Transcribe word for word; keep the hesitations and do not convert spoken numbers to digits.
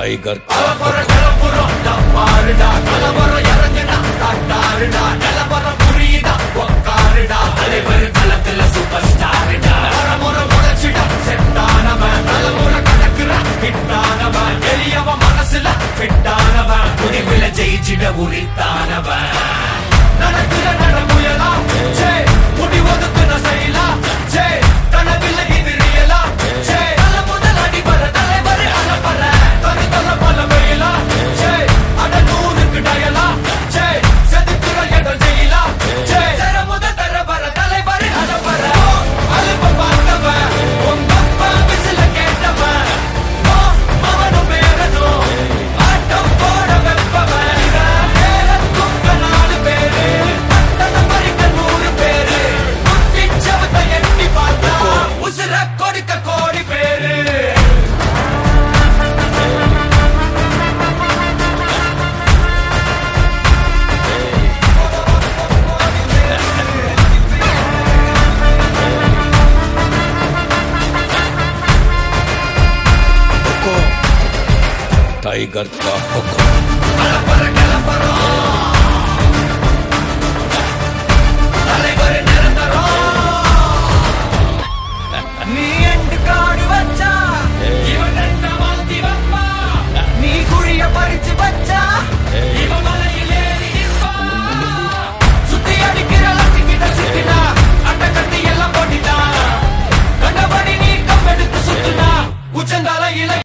tiger ஜெயிச்சிட உரித்தானவன் நடக்கிற நடமுயலா J முடி ஒதுக்குன செயலா ஜே கனவில்லை இது ரியலா ஜே தல முதல் அடிபர தலைவர் அலப்பற தனி தல பல மேலா ஜே அட நூறுக்கு டயலா ஜே செதுக்குற எட ஜெயிலா ஜே தர முதல் தர வர தலைவர் அலப்பற அலுப்ப பார்த்தவன் உங்க அப்பா விசில கேட்டவன் மவனு பேரனோ ஆட்டம் போட வெப்பவன் टाइगर का हुक्म